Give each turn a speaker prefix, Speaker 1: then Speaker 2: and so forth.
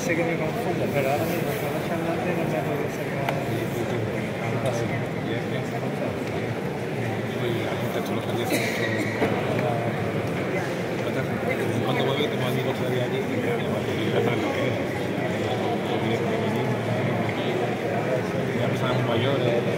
Speaker 1: sé que me confundo, pero ahora mismo con los charlantes no me puedo sacar. ¿Qué pasa?
Speaker 2: Y la gente esto lo pendiente mucho. Cuando vuelve tengo amigos todavía allí y más lo que es. Las personas muy mayores.